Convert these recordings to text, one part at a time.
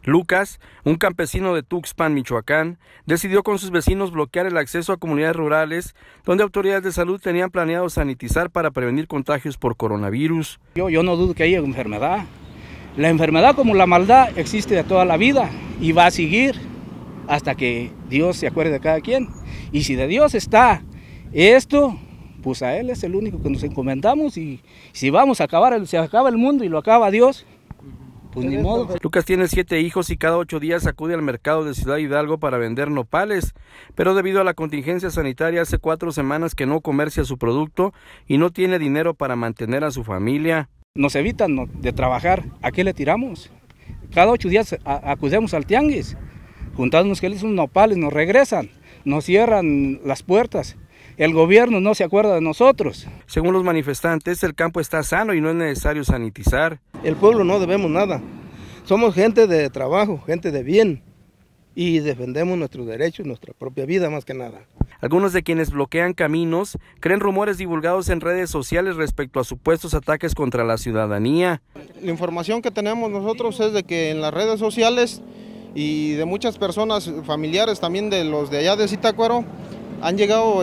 Lucas, un campesino de Tuxpan, Michoacán, decidió con sus vecinos bloquear el acceso a comunidades rurales donde autoridades de salud tenían planeado sanitizar para prevenir contagios por coronavirus. Yo no dudo que haya enfermedad. La enfermedad, como la maldad, existe de toda la vida y va a seguir hasta que Dios se acuerde de cada quien. Y si de Dios está esto, pues a Él es el único que nos encomendamos, y si vamos a acabar, se acaba el mundo y lo acaba Dios, pues ni modo. Lucas tiene 7 hijos y cada 8 días acude al mercado de Ciudad Hidalgo para vender nopales, pero debido a la contingencia sanitaria hace 4 semanas que no comercia su producto y no tiene dinero para mantener a su familia. Nos evitan de trabajar, ¿a qué le tiramos? Cada 8 días acudimos al tianguis, juntamos que les unos nopales, nos regresan, nos cierran las puertas. El gobierno no se acuerda de nosotros. Según los manifestantes, el campo está sano y no es necesario sanitizar. El pueblo no debemos nada. Somos gente de trabajo, gente de bien, y defendemos nuestros derechos, nuestra propia vida más que nada. Algunos de quienes bloquean caminos creen rumores divulgados en redes sociales respecto a supuestos ataques contra la ciudadanía. La información que tenemos nosotros es de que en las redes sociales y de muchas personas familiares también de los de allá de Zitácuaro han llegado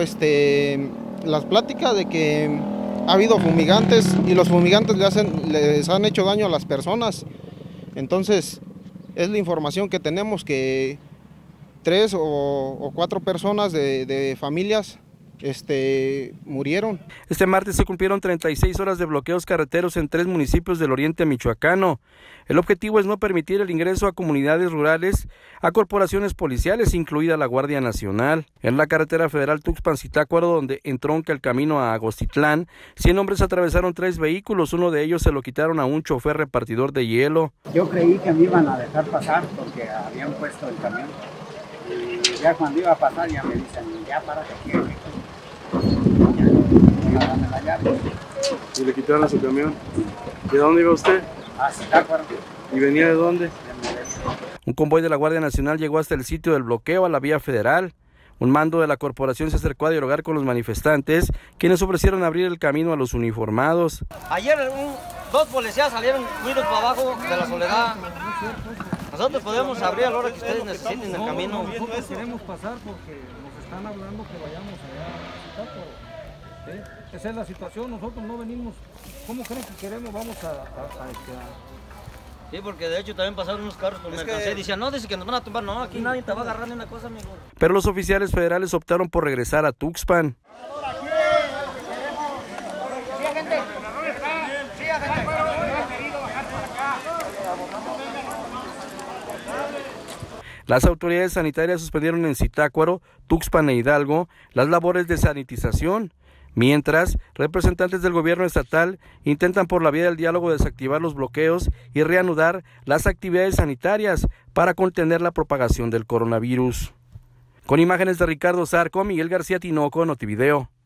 las pláticas de que ha habido fumigantes y los fumigantes les han hecho daño a las personas. Entonces es la información que tenemos, que 3 o 4 personas de familias murieron. Este martes se cumplieron 36 horas de bloqueos carreteros en 3 municipios del oriente michoacano. El objetivo es no permitir el ingreso a comunidades rurales, a corporaciones policiales, incluida la Guardia Nacional. En la carretera federal Tuxpan-Zitácuaro, donde entronca el camino a Agostitlán, 100 hombres atravesaron 3 vehículos, uno de ellos se lo quitaron a un chofer repartidor de hielo. Yo creí que me iban a dejar pasar porque habían puesto el camión. Y ya cuando iba a pasar ya me dicen, ya párate aquí. ¿Y le quitaron a su camión? ¿De dónde iba usted? A Zitácuaro. ¿Y venía de dónde? Un convoy de la Guardia Nacional llegó hasta el sitio del bloqueo a la vía federal. Un mando de la corporación se acercó a dialogar con los manifestantes, quienes ofrecieron abrir el camino a los uniformados. Ayer 2 policías salieron huidos para abajo de la Soledad. Nosotros podemos abrir a la hora que ustedes necesiten el camino. Nosotros queremos pasar porque nos están hablando que vayamos allá a Zitácuaro. ¿Sí? Esa es la situación, nosotros no venimos. ¿Cómo creen que queremos? Vamos a Sí, porque de hecho también pasaron unos carros por mercancía y decían, no, dice que nos van a tumbar, no, aquí nadie te va a agarrar ni una cosa, amigo. Pero los oficiales federales optaron por regresar a Tuxpan. Las autoridades sanitarias suspendieron en Zitácuaro, Tuxpan e Hidalgo las labores de sanitización, mientras representantes del gobierno estatal intentan por la vía del diálogo desactivar los bloqueos y reanudar las actividades sanitarias para contener la propagación del coronavirus. Con imágenes de Ricardo Zarco, Miguel García Tinoco, Notivideo.